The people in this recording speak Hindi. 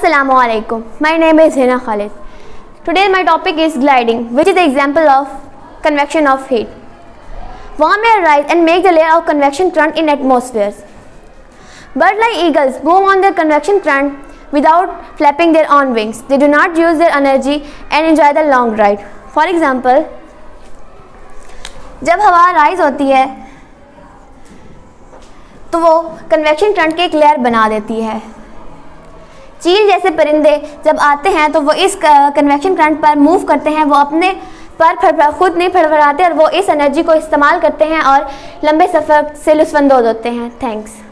Assalamu alaikum. My name is Hina Khalid. Today my topic is gliding, which is the example of convection of heat. Warm air rise and make the layer of convection front in atmospheres. Bird-like eagles move on their convection front without flapping their own wings. They do not use their energy and enjoy the long ride. For example, जब हवा राइज होती है तो वो कन्वेक्शन फ्रंट की एक लेयर बना देती है। चील जैसे परिंदे जब आते हैं तो वो इस कन्वेक्शन फ्रंट पर मूव करते हैं। वो अपने पर खुद नहीं फड़फड़ाते और वो इस एनर्जी को इस्तेमाल करते हैं और लंबे सफ़र से लुत्फ़अंदोज़ होते हैं। थैंक्स।